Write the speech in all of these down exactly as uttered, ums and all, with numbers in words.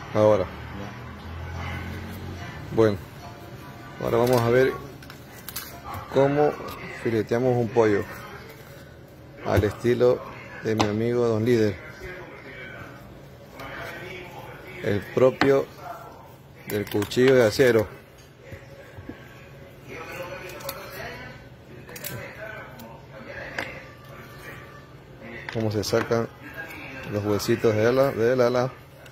Ahora. Bueno, ahora vamos a ver cómo fileteamos un pollo al estilo de mi amigo Don Líder, el propio del cuchillo de acero. Cómo se sacan los huesitos de ala, del ala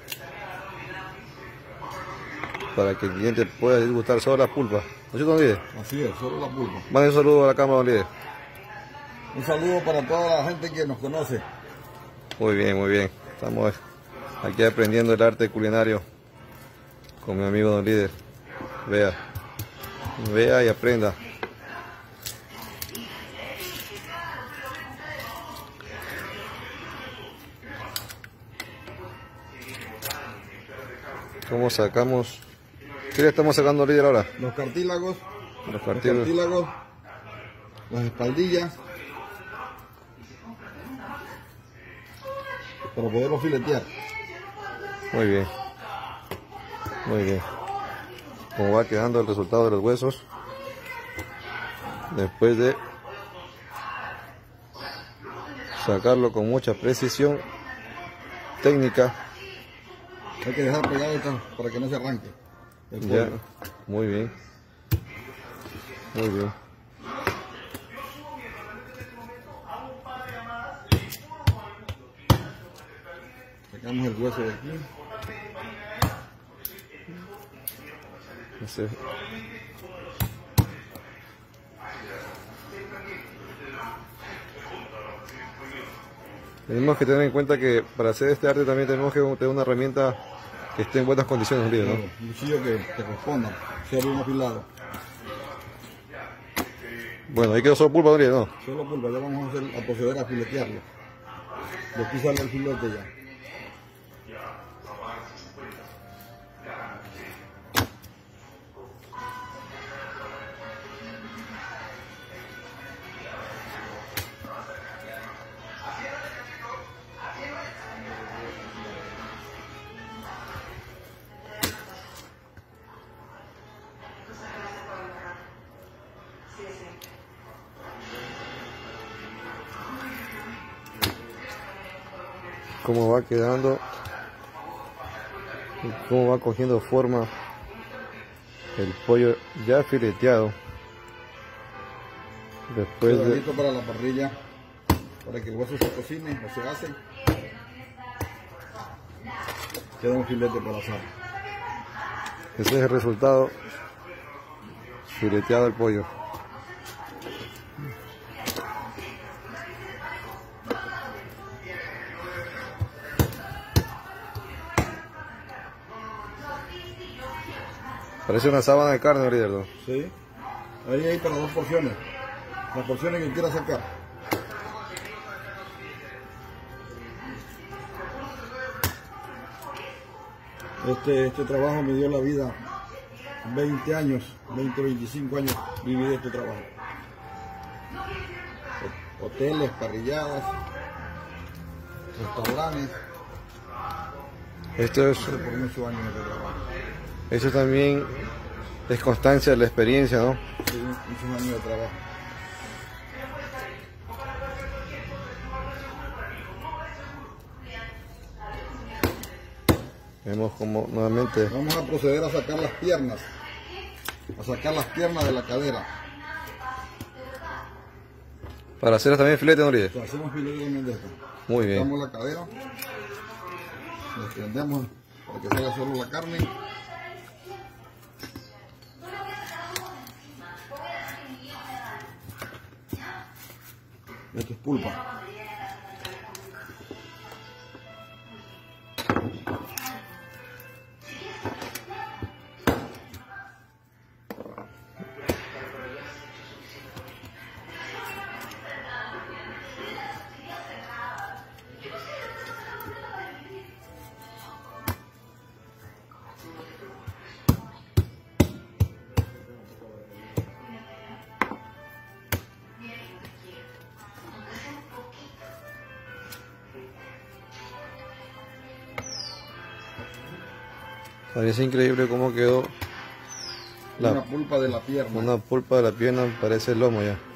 para que el cliente pueda disgustar solo la pulpa. ¿No es cierto, Don Líder? Así es, solo la pulpa. Mande un saludo a la cámara, Don Líder. Un saludo para toda la gente que nos conoce. Muy bien, muy bien. Estamos aquí aprendiendo el arte culinario con mi amigo Don Líder. Vea, vea y aprenda. ¿Cómo sacamos? ¿Qué le estamos sacando, Líder, ahora? Los cartílagos, Los los cartílagos. cartílagos, las espaldillas, para poderlos filetear. Muy bien. Muy bien. Cómo va quedando el resultado de los huesos después de sacarlo con mucha precisión técnica. Hay que dejar pegado esto para que no se arranque el pollo. Ya, muy bien, muy bien. Sacamos el hueso de aquí. Ese. Tenemos que tener en cuenta que para hacer este arte también tenemos que tener una herramienta que esté en buenas condiciones, ¿no? Un cuchillo que, que responda, sea bien afilado. Bueno, ahí quedó solo pulpa, ¿no? ¿no? Solo pulpa, ya vamos a, hacer, a proceder a filetearlo. De aquí sale el filete ya. Cómo va quedando y cómo va cogiendo forma el pollo ya fileteado después Queda de listo para la parrilla, para que el hueso se cocine o se hace. Queda un filete para asar. ese es el resultado fileteado el pollo. Parece una sábana de carne, Líder, ¿no? Sí, ahí hay para dos porciones, las porciones que quiera sacar. Este, este trabajo me dio la vida, veinte años, veinte, veinticinco años viví de este trabajo. Hoteles, parrilladas, restaurantes. Esto es, Por muchos años de trabajo. eso también es constancia de la experiencia, ¿no? Sí, muchos años de trabajo. Vemos como nuevamente Vamos a proceder a sacar las piernas, a sacar las piernas de la cadera. para hacer también filete, ¿no, Líder? O sea, hacemos filete también de esto. Muy bien. Sacamos la cadera, desprendemos para que salga solo la carne. Esto es pulpa. Parece increíble cómo quedó la, una pulpa de la pierna. Una pulpa de la pierna, parece el lomo ya.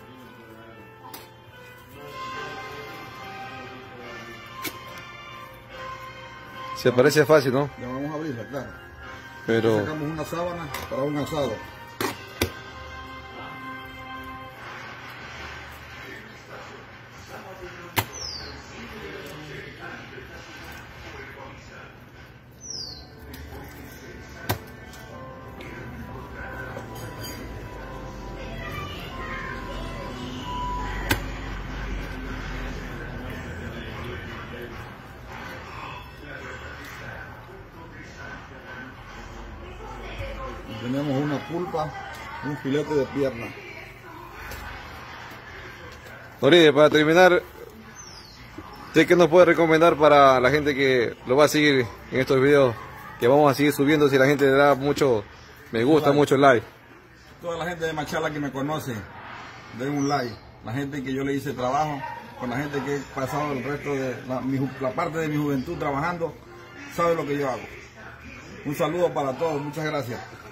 Se parece fácil, ¿no? Ya vamos a abrirla, claro. Pero sacamos una sábana para un asado. Tenemos una pulpa, un filete de pierna. Don, para terminar, ¿usted qué nos puede recomendar para la gente que lo va a seguir en estos videos que vamos a seguir subiendo si la gente le da mucho me gusta, like. mucho like? Toda la gente de Machala que me conoce, den un like. La gente que yo le hice trabajo, con la gente que he pasado el resto de la, mi, la parte de mi juventud trabajando, sabe lo que yo hago. Un saludo para todos, muchas gracias.